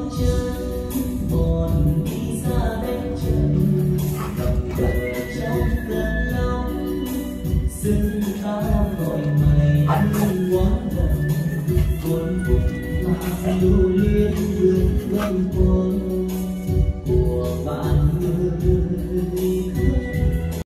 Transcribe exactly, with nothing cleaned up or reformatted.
chân một đi xa đến chân lòng bờ trong cơn lòng xin ta gọi mày anh quá gần cuốn cùng mà lưu liên hương vân quang của bạn người